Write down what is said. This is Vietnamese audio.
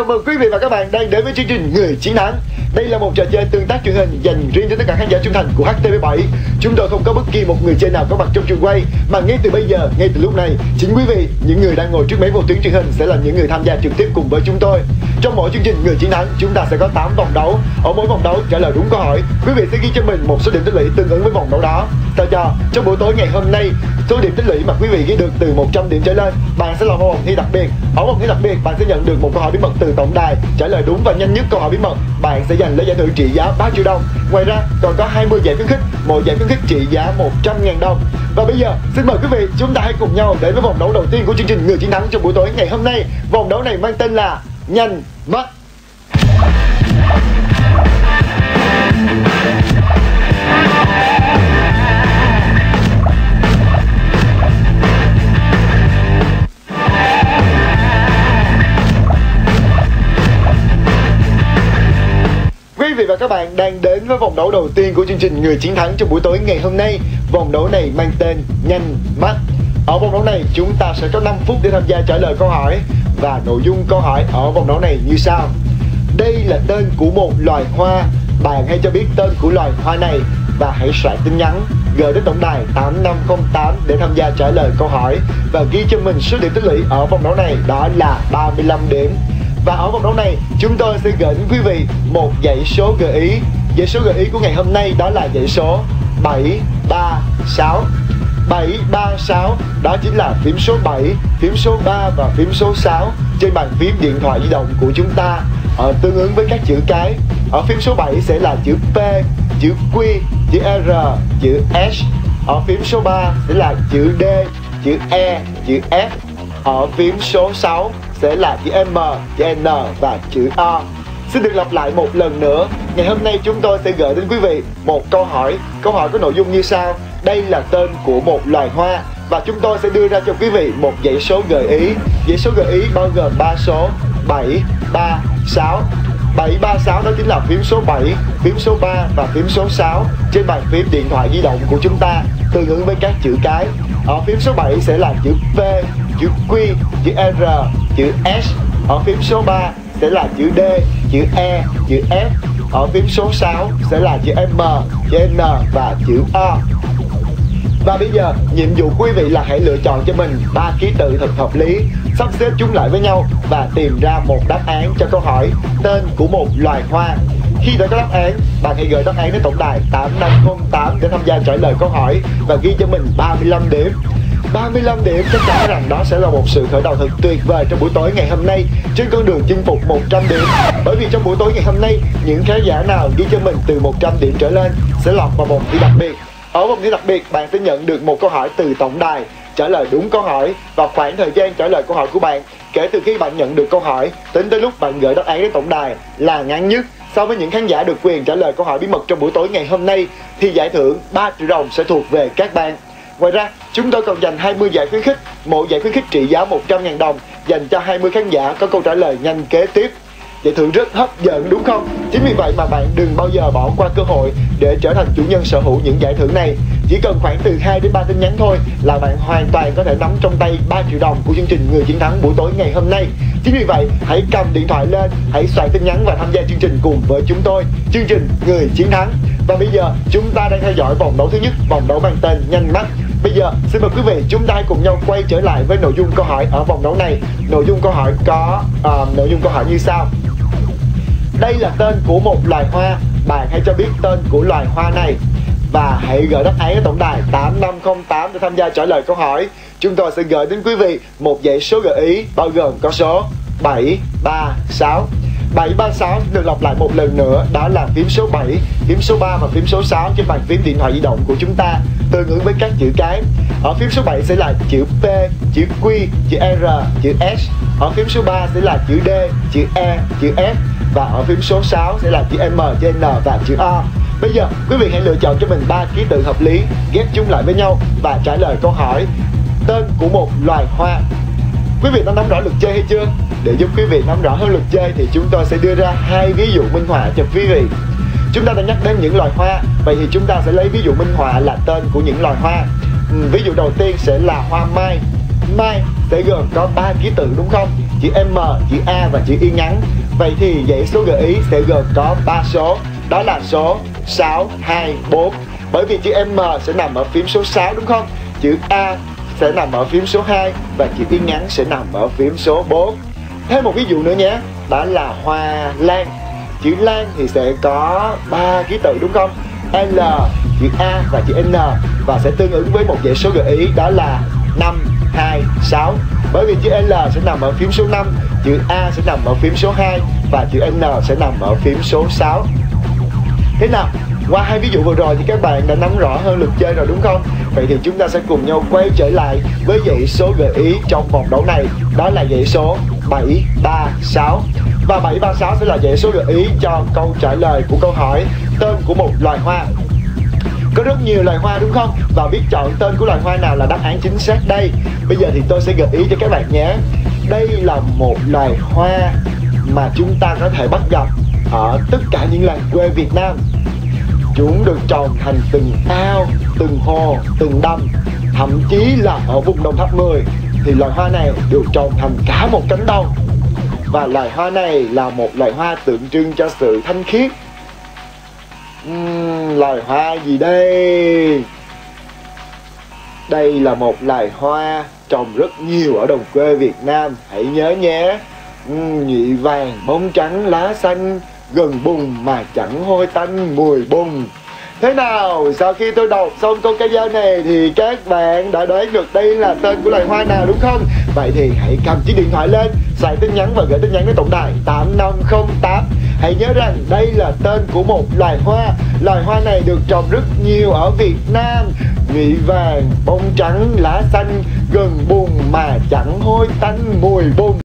mừng quý vị và các bạn đang đến với chương trình Người Chiến Thắng. Đây là một trò chơi tương tác truyền hình dành riêng cho tất cả khán giả trung thành của HTV7. Chúng tôi không có bất kỳ một người chơi nào có mặt trong trường quay, mà ngay từ bây giờ, ngay từ lúc này, chính quý vị, những người đang ngồi trước máy vô tuyến truyền hình sẽ là những người tham gia trực tiếp cùng với chúng tôi. Trong mỗi chương trình Người Chiến Thắng, chúng ta sẽ có 8 vòng đấu. Ở mỗi vòng đấu trả lời đúng câu hỏi, quý vị sẽ ghi cho mình một số điểm tích lũy tương ứng với vòng đấu đó. Sao cho trong buổi tối ngày hôm nay, số điểm tích lũy mà quý vị ghi được từ 100 điểm trở lên, bạn sẽ lọt vào vòng thi đặc biệt. Ở vòng thi đặc biệt, bạn sẽ nhận được một câu hỏi bí mật từ tổng đài. Trả lời đúng và nhanh nhất câu hỏi bí mật, bạn sẽ giành lấy giải thưởng trị giá 3 triệu đồng. Ngoài ra còn có 20 giải khuyến khích, mỗi giải khuyến khích trị giá 100.000 đồng. Và bây giờ xin mời quý vị, chúng ta hãy cùng nhau đến với vòng đấu đầu tiên của chương trình Người Chiến Thắng trong buổi tối ngày hôm nay. Vòng đấu này mang tên là Nhanh Mắt. Quý vị và các bạn đang đến với vòng đấu đầu tiên của chương trình Người Chiến Thắng trong buổi tối ngày hôm nay. Vòng đấu này mang tên Nhanh Mắt. Ở vòng đấu này chúng ta sẽ có 5 phút để tham gia trả lời câu hỏi. Và nội dung câu hỏi ở vòng đấu này như sau. Đây là tên của một loài hoa. Bạn hãy cho biết tên của loài hoa này và hãy soạn tin nhắn gửi đến tổng đài 8508 để tham gia trả lời câu hỏi và ghi cho mình số điểm tích lũy ở vòng đấu này, đó là 35 điểm. Và ở vòng đấu này chúng tôi sẽ gửi đến quý vị một dãy số gợi ý. Dãy số gợi ý của ngày hôm nay đó là dãy số 736. 736 đó chính là phím số 7, phím số 3 và phím số 6 trên bàn phím điện thoại di động của chúng ta, tương ứng với các chữ cái. Ở phím số 7 sẽ là chữ P, chữ Q, chữ R, chữ S. Ở phím số 3 sẽ là chữ D, chữ E, chữ F. Ở phím số 6 sẽ là chữ M, chữ N và chữ O. Xin được lặp lại một lần nữa. Ngày hôm nay chúng tôi sẽ gửi đến quý vị một câu hỏi. Câu hỏi có nội dung như sau. Đây là tên của một loài hoa và chúng tôi sẽ đưa ra cho quý vị một dãy số gợi ý. Dãy số gợi ý bao gồm 3 số 736. 736 đó chính là phím số 7, phím số 3 và phím số 6 trên bàn phím điện thoại di động của chúng ta, tương ứng với các chữ cái. Ở phím số 7 sẽ là chữ P, chữ Q, chữ R, chữ S. Ở phím số 3 sẽ là chữ D, chữ E, chữ F. Ở phím số 6 sẽ là chữ M, chữ N và chữ O. Và bây giờ nhiệm vụ quý vị là hãy lựa chọn cho mình 3 ký tự thật hợp lý, sắp xếp chúng lại với nhau và tìm ra một đáp án cho câu hỏi tên của một loài hoa. Khi đã có đáp án, bạn hãy gửi đáp án đến tổng đài 8508 để tham gia trả lời câu hỏi và ghi cho mình 35 điểm. 35 điểm chắc chắn rằng đó sẽ là một sự khởi đầu thật tuyệt vời trong buổi tối ngày hôm nay trên con đường chinh phục 100 điểm. Bởi vì trong buổi tối ngày hôm nay, những khán giả nào ghi cho mình từ 100 điểm trở lên sẽ lọt vào vòng thi đặc biệt. Ở vòng thi đặc biệt, bạn sẽ nhận được một câu hỏi từ tổng đài. Trả lời đúng câu hỏi và khoảng thời gian trả lời câu hỏi của bạn kể từ khi bạn nhận được câu hỏi tính tới lúc bạn gửi đáp án đến tổng đài là ngắn nhất. So với những khán giả được quyền trả lời câu hỏi bí mật trong buổi tối ngày hôm nay thì giải thưởng 3 triệu đồng sẽ thuộc về các bạn. Ngoài ra, chúng tôi còn dành 20 giải khuyến khích, mỗi giải khuyến khích trị giá 100.000 đồng dành cho 20 khán giả có câu trả lời nhanh kế tiếp. Giải thưởng rất hấp dẫn đúng không? Chính vì vậy mà bạn đừng bao giờ bỏ qua cơ hội để trở thành chủ nhân sở hữu những giải thưởng này. Chỉ cần khoảng từ 2 đến 3 tin nhắn thôi là bạn hoàn toàn có thể nắm trong tay 3 triệu đồng của chương trình Người Chiến Thắng buổi tối ngày hôm nay. Chính vì vậy, hãy cầm điện thoại lên, hãy soạn tin nhắn và tham gia chương trình cùng với chúng tôi, chương trình Người Chiến Thắng. Và bây giờ chúng ta đang theo dõi vòng đấu thứ nhất, vòng đấu mang tên Nhanh Mắt. Bây giờ xin mời quý vị, chúng ta hãy cùng nhau quay trở lại với nội dung câu hỏi ở vòng đấu này. Nội dung câu hỏi có nội dung câu hỏi như sau. Đây là tên của một loài hoa, bạn hãy cho biết tên của loài hoa này và hãy gửi đáp án đến tổng đài 8508 để tham gia trả lời câu hỏi. Chúng tôi sẽ gửi đến quý vị một dãy số gợi ý bao gồm có số 736. 736 được lặp lại một lần nữa, đó là phím số 7, phím số 3 và phím số 6 trên bàn phím điện thoại di động của chúng ta, tương ứng với các chữ cái. Ở phím số 7 sẽ là chữ P, chữ Q, chữ R, chữ S. Ở phím số 3 sẽ là chữ D, chữ E, chữ F. Và ở phím số 6 sẽ là chữ M, chữ N và chữ O. Bây giờ quý vị hãy lựa chọn cho mình 3 ký tự hợp lý, ghép chúng lại với nhau và trả lời câu hỏi tên của một loài hoa. Quý vị đã nắm rõ luật chơi hay chưa? Để giúp quý vị nắm rõ hơn luật chơi thì chúng tôi sẽ đưa ra 2 ví dụ minh họa cho quý vị. Chúng ta đã nhắc đến những loài hoa, vậy thì chúng ta sẽ lấy ví dụ minh họa là tên của những loài hoa. Ví dụ đầu tiên sẽ là hoa mai. Mai sẽ gồm có 3 ký tự đúng không? chữ M, chữ A và chữ Y ngắn. Vậy thì dãy số gợi ý sẽ gồm có 3 số, đó là số 6, 2, 4. Bởi vì chữ M sẽ nằm ở phím số 6 đúng không? Chữ A sẽ nằm ở phím số 2 và chữ Y ngắn sẽ nằm ở phím số 4. Thêm một ví dụ nữa nhé, đó là hoa lan. Chữ lan thì sẽ có 3 ký tự đúng không? L, chữ A và chữ N, và sẽ tương ứng với một dãy số gợi ý đó là 5, 2, 6. Bởi vì chữ L sẽ nằm ở phím số 5, chữ A sẽ nằm ở phím số 2 và chữ N sẽ nằm ở phím số 6. Thế nào? Qua hai ví dụ vừa rồi thì các bạn đã nắm rõ hơn luật chơi rồi đúng không? Vậy thì chúng ta sẽ cùng nhau quay trở lại với dãy số gợi ý trong vòng đấu này, đó là dãy số 736. Và 736 sẽ là dãy số gợi ý cho câu trả lời của câu hỏi tên của một loài hoa. Có rất nhiều loài hoa đúng không? Và biết chọn tên của loài hoa nào là đáp án chính xác đây. Bây giờ thì tôi sẽ gợi ý cho các bạn nhé. Đây là một loài hoa mà chúng ta có thể bắt gặp ở tất cả những làng quê Việt Nam. Chúng được trồng thành từng ao, từng hồ, từng đầm. Thậm chí là ở vùng Đồng Tháp 10 thì loài hoa này được trồng thành cả một cánh đồng. Và loài hoa này là một loài hoa tượng trưng cho sự thanh khiết. Loài hoa gì đây? Đây là một loài hoa trồng rất nhiều ở đồng quê Việt Nam. Hãy nhớ nhé. Nhụy vàng, bông trắng, lá xanh, gần bùn mà chẳng hôi tanh mùi bùn. Thế nào, sau khi tôi đọc xong câu ca dao này thì các bạn đã đoán được đây là tên của loài hoa nào đúng không? Vậy thì hãy cầm chiếc điện thoại lên, soạn tin nhắn và gửi tin nhắn đến tổng đài 8508. Hãy nhớ rằng đây là tên của một loài hoa. Loài hoa này được trồng rất nhiều ở Việt Nam. Nhụy vàng, bông trắng, lá xanh, gần bùn mà chẳng hôi tanh mùi bùn.